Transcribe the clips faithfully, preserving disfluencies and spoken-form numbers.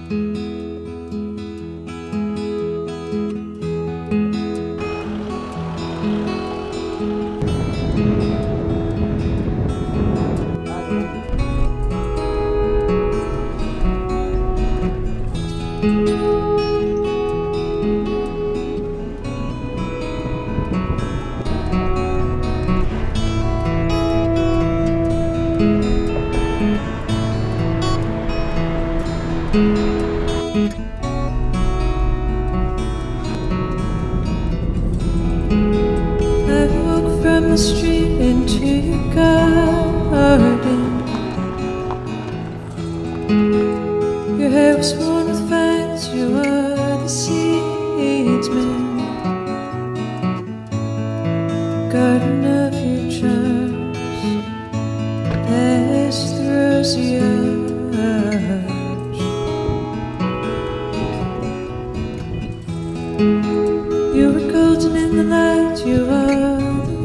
The street into your garden. Your hair was worn with fans, you are the seedsman. Garden of your charms, there's the rosy arch. You were golden in the light, you are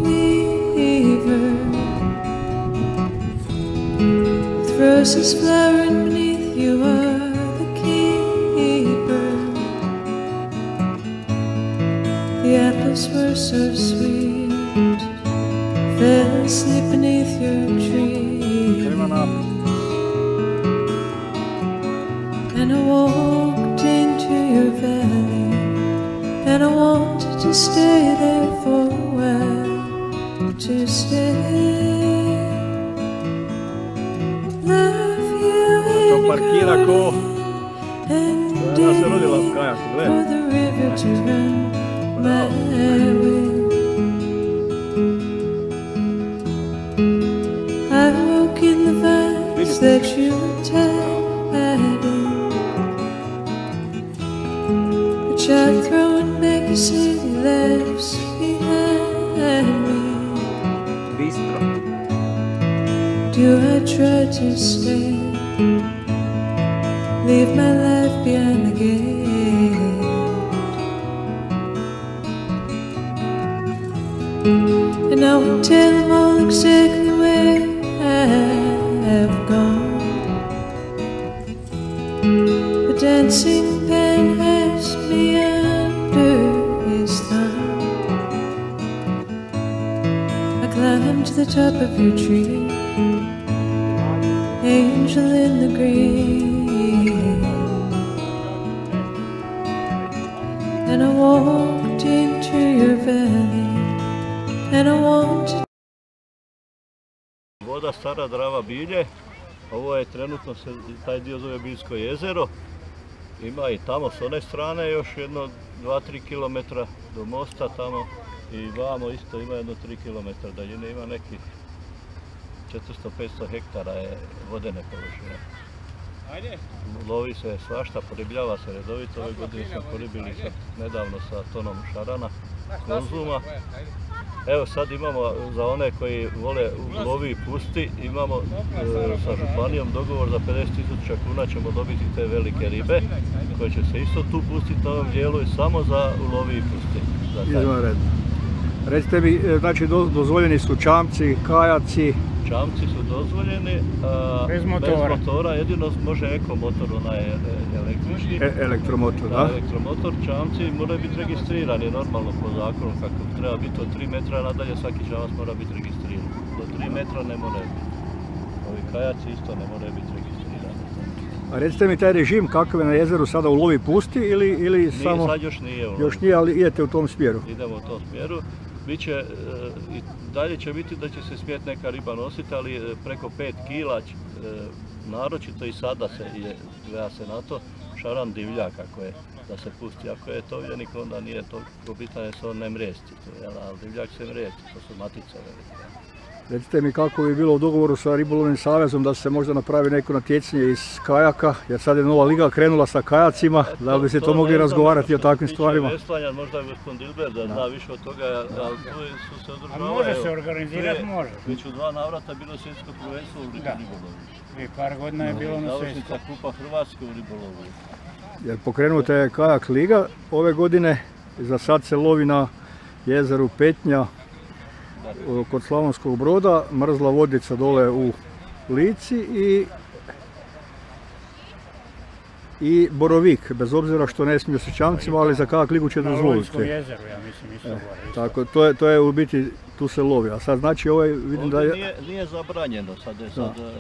roses flowering beneath, you are the keeper. The apples were so sweet, fell asleep beneath your tree. And I walked into your valley, and I wanted to stay there for a while, to stay. Parkira ko koja se rodila u kajaku, Bistro. Do I try to stay? Leave my life behind the gate. And I would tell them all exactly where I have gone. The dancing pen has me under his thumb. I climbed to the top of your tree, angel in the green. And I walked into your valley, and I wanted. Voda Stara Drava Bilje, ovo je trenutno se taj dio zove Biljsko jezero. Ima i tamo s one strane još jedno dva do tri kilometra do mosta tamo i vamo isto ima jedno tri kilometra daljine, ima nekih četiristo do petsto hektara je vodene površine. Lovi se svašta, poribljava se redovito, ove godine smo poribili nedavno sa tonom šarana, konzuma. Evo sad imamo za one koji vole lovi i pusti, imamo e, sa županijom dogovor za pedeset tisuća kuna ćemo dobiti te velike ribe koje će se isto tu pustiti na ovom dijelu i samo za ulovi i pusti. Izvanredno. Recite mi, znači dozvoljeni su čamci, kajaci? Čamci su dozvoljeni, a bez motora, bez motora jedino može ekomotor, onaj električni. E, elektromotor, da? Da, elektromotor, čamci moraju biti registrirani normalno po zakonu, kako treba biti od tri metra nadalje, svaki čamac mora biti registriran. Do tri metra ne moraju biti. Ovi kajaci isto ne moraju biti registrirani. A recite mi taj režim kakav je na jezeru sada ulovi pusti ili, ili nije, samo... Sad još nije ulovi. Još nije, ali idete u tom smjeru? Idemo u tom smjeru. Biće, e, i dalje će biti da će se smjeti neka riba nositi, ali preko pet kila, e, naročito i sada se je, gleda se na to, šaran divljak ako je da se pusti. Ako je tovljenik onda nije toliko bitan jer se on ne mrijesti, ali divljak se mrijesti, to su matice velike. Recite mi kako bi bilo u dogovoru sa Ribolovnim savezom da se možda napravi neko natjecanje iz kajaka, jer sad je nova liga krenula sa kajacima, da bi se to, to mogli razgovarati o takvim stvarima. Veslanja, možda je gospodin Dilber da zna više od toga, ali tu su se održavali. Može se organizirati, može. Već u dva navrata bilo svjetsko prvenstvo u ribolovu. I par godina je bilo na svjetsko. Završnica Kupa Hrvatske u ribolovu. Jer pokrenuta je kajak liga ove godine, za sad se lovi na jezeru Petnja, kod Slavonskog Broda, mrzla vodica dole u Lici i i borovik, bez obzira što ne smiju sa čamcima, ali za kak ligu će Na dozvoliti. Lonjskom jezeru, ja mislim, isto gore. isto. Tako, to je, to je u biti, tu se lovi, a sad znači ovaj, vidim da Ovdje je... nije, nije zabranjeno, sad je sad, e,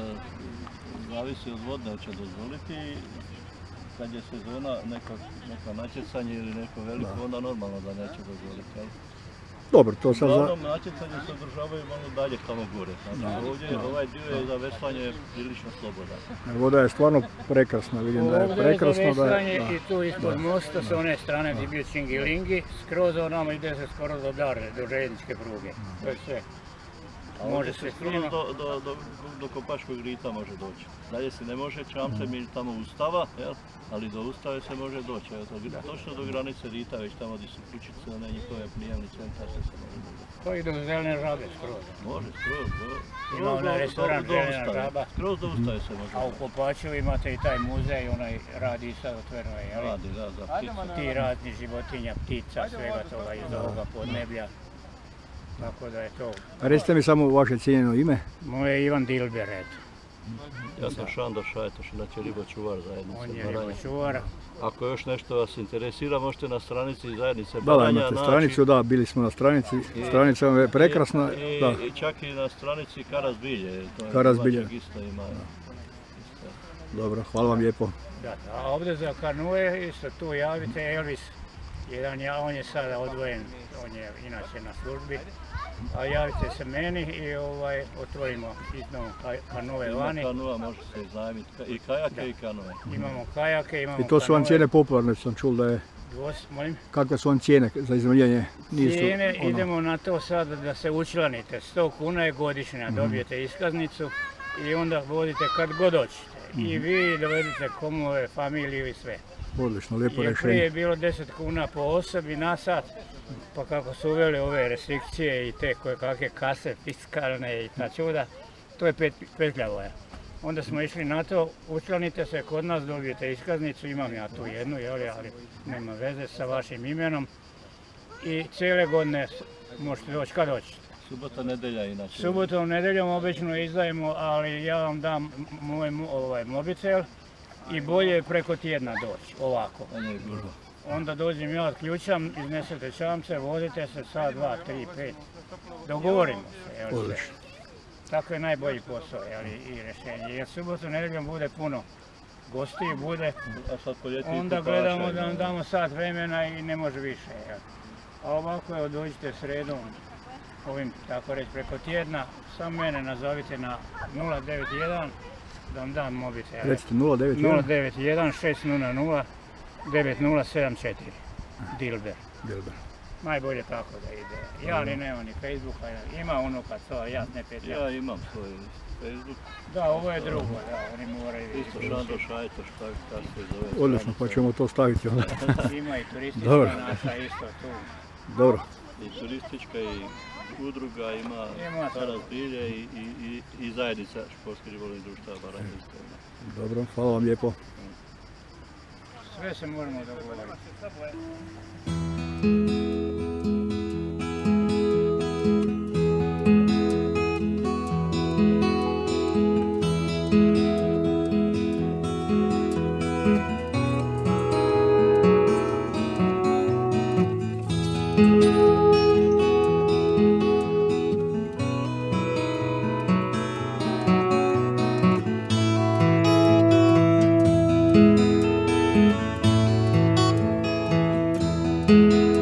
zavisi od vodne hoće dozvoliti. Kad je sezona, neka, neka natjecanje ili neko veliko, onda normalno da neće dozvoliti. Jel? Dobro, to sad... za- Uglavnom natjecanje se održavaju malo dalje tamo gore. Znači ovdje ovaj dio je za veslanje prilično slobodan. Voda je stvarno prekrasna, vidim da je Ovdje prekrasna. je za Da je, veslanje i tu ispod mosta sa one strane gdje je bio Čingilingi, skroz onamo ide se skoro do Darne, do željezničke pruge. To je sve. A Može ovdje se se skroz fino. do, do, do, do Kopačkog rita može doći. Dalje se ne može čamcem ili tamo Ustava, jel? Ali do Ustave se može doći. Evo, to, točno do granice rita, već tamo gdje su kućice, one njihove prijemni centar se se može doći. To ide do Zelene žabe skroz. Može, skroz do, Ima skroz onaj do- restoran do- do Željena Ustave. žaba. Skroz do Ustave se može A u doći. Kopačevu imate i taj muzej, onaj radi sad otvoreno je, jel? Radi, da, za ptice. Ti razni životinja, ptica, svega toga iz ovoga podneblja. Tako da je to. A recite mi samo vaše cijenjeno ime. Moje je Ivan Dilber, eto. Ja sam Šando Šajtoš, inače ribočuvar zajednice On je Baranja. ribočuvar. Ako još nešto vas interesira, možete na stranici zajednice Da, da, Baranja imate naći. stranicu, da, bili smo na stranici. Stranica vam je prekrasna, I, da. i čak i na stranici Karas Bilje. To je Karas domaćeg Bilje. isto ima. Isto. Dobro, hvala vam lijepo. Da, a ovdje za kanue isto tu javite Elvis. Jedan ja, on je sada odvojen, on je inače na službi. A javite se meni i ovaj, otvorimo iznovu kanue Ima vani. kanua, može se iznajmiti. I kajake i kanue. Imamo kajake, imamo I to su vam kanue. cijene popularne, sam čul da je... Dvos, molim? Kakve su vam cijene za iznajmljanje? Nisu, Cijene ono, idemo na to sad da se učlanite. sto kuna je godišnja, dobijete iskaznicu i onda vodite kad god hoćete. I vi dovedite komove, familiju i sve. Odlično, lijepo Jer prije je rješenje. bilo deset kuna po osobi na sat, pa kako su uveli ove restrikcije i te koje kakve kase fiskalne i ta čuda, to je pet, petljavo je. Onda smo išli na to, učlanite se kod nas, dobijete iskaznicu, imam ja tu jednu, jeli, ali nema veze sa vašim imenom. I cijele godine s- možete doći kad hoćete. Subota, nedelja inače. Subotom, nedeljom obično izdajemo, ali ja vam dam m- moj mo- ovaj, mobitel i bolje je preko tjedna doći, ovako. Manje je gužva. Onda dođem ja, ključam, iznesete čamce, vozite se sat, dva, tri, pet. Dogovorimo se. jel, sve. Odlično. Tako je najbolji posao jel, i rješenje. Jer subotu, nedeljom bude puno gostiju, bude, A sad po ljeti onda kupaša gledamo da ima. vam damo sat vremena i ne može više. Jel. A ovako evo dođite sredom, ovim tako reći preko tjedna, samo mene nazovite na nula devet jedan da vam dam mobitel. Recite nula devet nula jedan. devet jedan šest nula nula devet nula sedam četiri. Dilber. Dilber. Najbolje tako da ide. Ja li nema ni Facebooka, ima unuka to, ja ne petljam. Ja imam svoj Facebook, Da, ovo je drugo, da, oni moraju isto vidjeti. Šando Šajtoš, tako kako se zove. Odlično, pa ćemo to staviti onda. Ima i turistička Dobro. naša isto tu. Dobro, I turistička i udruga ima Ima to. Karas Bilje i, i, i, i zajednica športskih ribolovnih društava Baranja isto ima. dobro, hvala vam lijepo. Sve se moramo dogovoriti. Thank